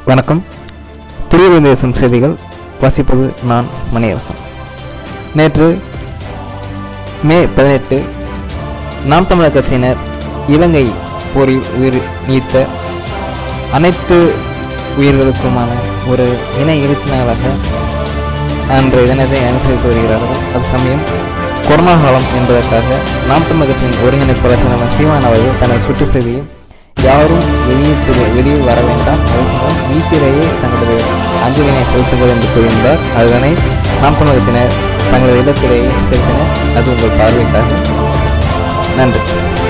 வணக்கம். புதிய தேசம் செய்திகள் வாசிப்பது நான் மணியரசன். நேற்று மே 18 நாம் தமிழர் கட்சியினர் இலங்கை போரில் உயிர் நீத்த அனைத்து உயிர்களுக்குமான ஒரு இணை எழுச்சி நாளாக அன்றைய தினத்தை அனுசரித்து வருகிறார்கள். அது சமயம் கொரோனா காலம் என்பதற்காக நாம் தமிழர் கட்சியின் ஒருங்கிணைப்பாளர் சீமான் அவர்கள் தனது சுற்று செய்தியில் யாரும் வெளியே வர வேண்டாம், அதுவும் வீட்டிலேயே தங்களது அஞ்சலினை செலுத்துங்கள் என்று கூறியிருந்தார். அதனை நாம் தமிழகத்தினர் தங்களது இல்லத்திலேயே செலுத்தினர். அது உங்கள் பார்வைக்காக நன்றி.